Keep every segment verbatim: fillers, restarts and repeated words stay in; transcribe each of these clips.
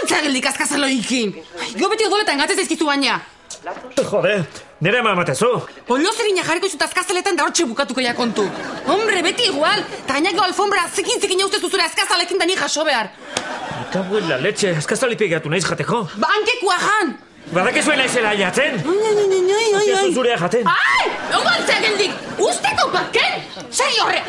gontzea geldik azkazaloikin. Jo beti odoletan gatez ezkizu baina. Jode, nire ema ematezu. Olo zerina jarriko izut azkazaletan da hortxe bukatuko ja kontu. Hombre, beti igual. Ta gainako alfombra zikin zikin jauzte zuzure azkazalekin da ni jaso behar. Eta buela letxe, azkazalipe gatu naiz jateko. Ba, hankekua jan. Badakezuen naizela jatzen. Ai, ai, ai, ai, ai, ai. Zurea jaten. Ai, ogontzea geldik. Usteko baken. Seri horre.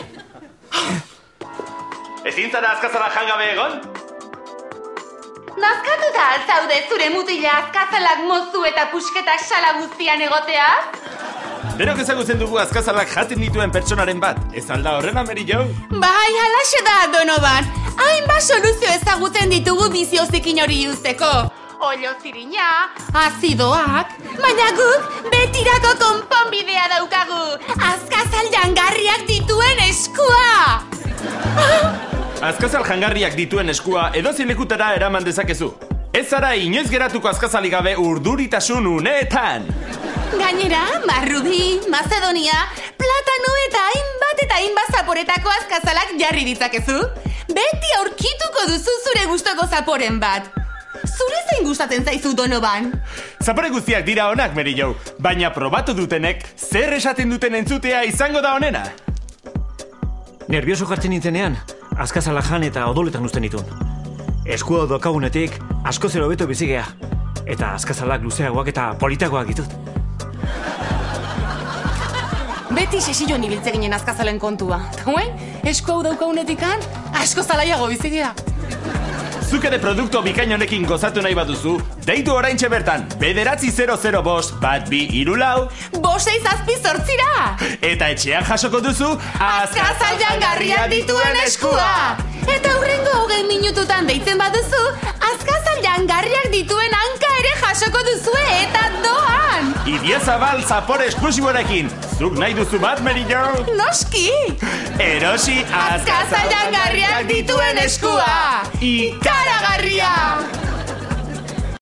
Ezin zara azkazala jangabe egon? Nazkatuta altzaude zure mutila azkazalak mozu eta pusketak sala guztian egotea? Denok ezagutzen dugu azkazalak jaten dituen pertsonaren bat. Ez alda horrena, Mary Jo? Bai, halaxe da, Donovan. Hainbat soluzio ezagutzen ditugu bizio zikin hori usteko. Oilo zirina, azidoak, baina guk betirako konponbidea daukagu. Azkazal jangarriak dituen eskua! Azkazal jangarriak dituen eskua edozein lekutara eraman dezakezu. Ez zara inoiz geratuko azkazalik gabe urduritasun uneetan. Gainera, Marrubi, Macedonia, Platano eta hainbat eta hainbat zaporetako azkazalak jarri ditzakezu. Beti aurkituko duzu zure gustoko zaporen bat. Zure zein gustatzen zaizu, Donovan? Zapore guztiak dira onak, Mary Jo, baina probatu dutenek zer esaten duten entzutea izango da onena. Nervioso jartzen nintzenean, azkazala jan eta odoletan usten ditun. Eskua dokagunetik asko zero beto bizigea. Eta azkazalak luzeagoak eta politagoak ditut. Beti sesilloan ibiltze ginen azkazalen kontua. Ta huen, esku hau daukagunetikan asko zalaiago bizigea. Zuk ere produktu bikain honekin gozatu nahi baduzu, deitu oraintxe bertan, bederatzi zero zero bost, bat bi iru lau, bost eiz azpi zortzira! Eta etxean jasoko duzu, azkazal jangarriak dituen eskua! Eta hurrengo hogei minututan deitzen baduzu, azkazal jangarriak dituen hanka ere jasoko duzue eta doan! Idiazabal zapore esklusiborekin, zuk nahi duzu bat, Mary Jo? Noski! Erosi azkazal jangarriak dituen eskua! Ikaragarria!